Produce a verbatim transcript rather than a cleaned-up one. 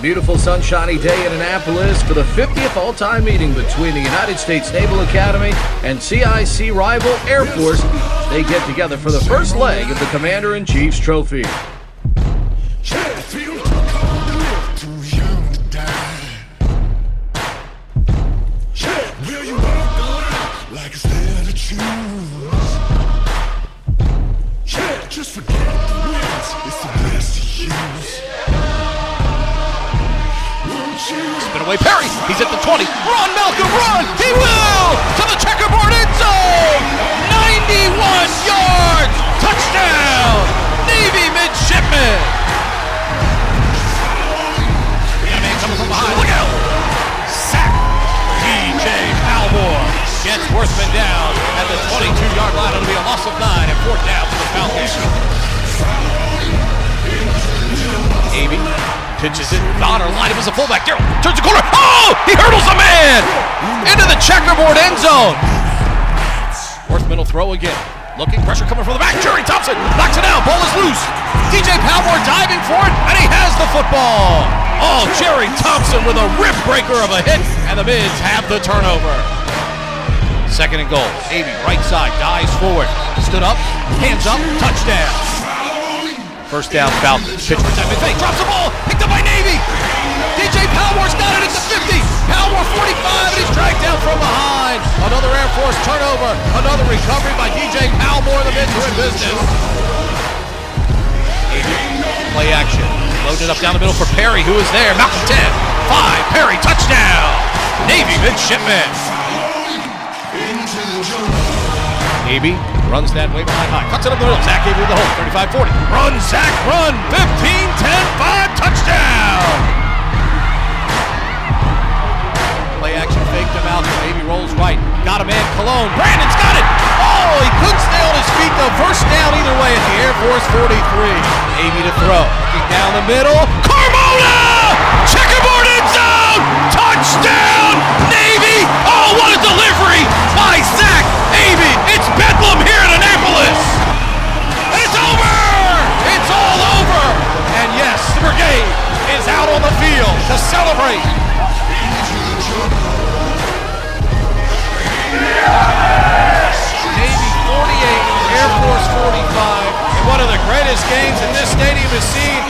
beautiful sunshiny day in Annapolis for the fiftieth all-time meeting between the United States Naval Academy and C I C rival Air Force. They get together for the first leg of the Commander-in-Chief's Trophy. Just forget the wins, it's the best to use. Spin away Perry, he's at the twenty. Run, Malcolm, run! He will! To the checkerboard end zone! ninety-one yards! Touchdown! Navy Midshipmen! We got a man coming from behind, look out! Sack! D J Palmore gets Worthman down at the twenty-two-yard line. It'll be a loss of nine and fourth down for the Falcons. Avey pitches it, Donner line him as a fullback. Darrell turns the corner. Oh! He hurdles a man into the checkerboard end zone. Worthman will throw again. Looking, pressure coming from the back. Jerry Thompson knocks it down. Ball is loose. D J Palmore diving for it, and he has the football. Oh, Jerry Thompson with a rib breaker of a hit, and the Mids have the turnover. Second and goal. Avey, right side, dives forward. Stood up, hands up, touchdown. First down, Falcons. Pitch for time fake, drops the ball, picked up by Navy. D J Palmore's got it at the fifty. Palmore forty-five, and he's dragged down from behind. Another Air Force turnover. Another recovery by D J Palmore. The Mids are in business. Avey, play action. Loaded up down the middle for Perry, who is there. Malcolm ten, five, Perry, touchdown. Navy Midshipmen. Avey runs that way behind high, cuts it up the middle. Zach Avey with the hold, thirty-five forty. Run, Zach, run! fifteen ten five, touchdown! Play action fake to Malcolm. Avey rolls right, got a man, Cologne. Brandon's got it! Oh, he couldn't stay on his feet though. First down either way at the Air Force forty-three. Avey to throw, looking down the middle. Carmona! Checkerboard end zone! Touchdown! Navy! Oh, what a delivery by Zach Avey! It's Bedlam here in Annapolis! And it's over! It's all over! And yes, the brigade is out on the field to celebrate. Navy forty-eight, Air Force forty-five, and one of the greatest games that this stadium has seen